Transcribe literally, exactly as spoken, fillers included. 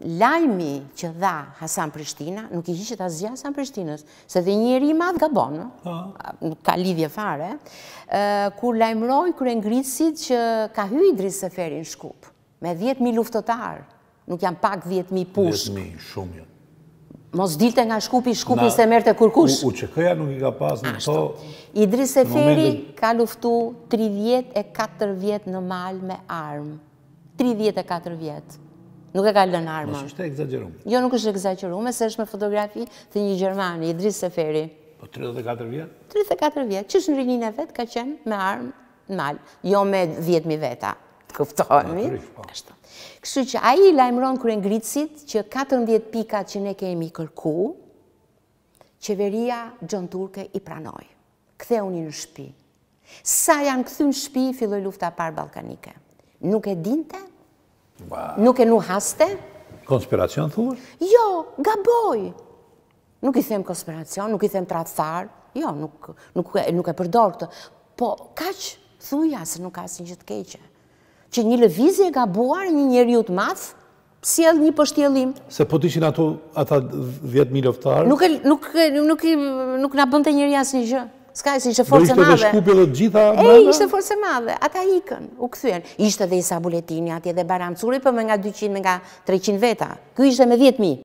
lajmi që dha Hasan Prishtina, nuk i hiqet asgjë Hasan Prishtinës, se dhe njeri i madh gabon, nuk ka lidhje fare, kur lajmëroi kryengritësit që ka hyrë Idris Seferi në Shkup, me dhjetë mijë luftëtar, nuk janë pak dhjetë mijë pushk. dhjetë mijë, shumë janë. Mos dilte nga Shkupi, Shkupi se merte kurkush. U që këja nuk i ka pas në to... Idris Seferi ka luftu tridhjetë e katër vjetë në mal me armë. tridhjetë e katër vjetë. Nuk e ka lënë armën. Mos është e egzagerume. Jo, nuk është egzagerume, se është me fotografi të një Gjermani, Idris Seferi. Po tridhjetë e katër vjetë? tridhjetë e katër vjetë, që është në rinin e vetë, ka qenë me armë në mal. Jo me dhjetë mijë veta, të këftohemi. Kështu që aji lajmëron kryengritësit që katërmbëdhjetë pikat që ne kemi kërku, qeveria Gjon Turke i pranoi. Ktheuni në shtëpi. Sa janë kthy në shtëpi, filloi lufta e parë ballkanike. Nuk e dinte? Nuk e nuhaste? Konspiracion, thua? Jo, gaboj. Nuk i them konspiracion, nuk i them tradhtar. Jo, nuk, nuk, nuk e përdor këtë. Po, kaq thuja se nuk ka asnjë gjë të keqe. Që një lëvizje gabuar, një njeriu të madh, sjell një poshtjellim. Se po t'ishin ato ata dhjetë mijë luftarë? Nuk nuk nuk nuk na bënte njeri asnjë gjë. S'ka se ishte forcë e madhe. Do ishte dhe Shkupi dhe gjitha madhe? E, ishte forcë e madhe. Ata ikën, u kthyen. Ishte dhe Isa Buletini atje dhe Baram Curi, po me nga dyqind, me nga treqind veta. Ky ishte me dhjetë mijë.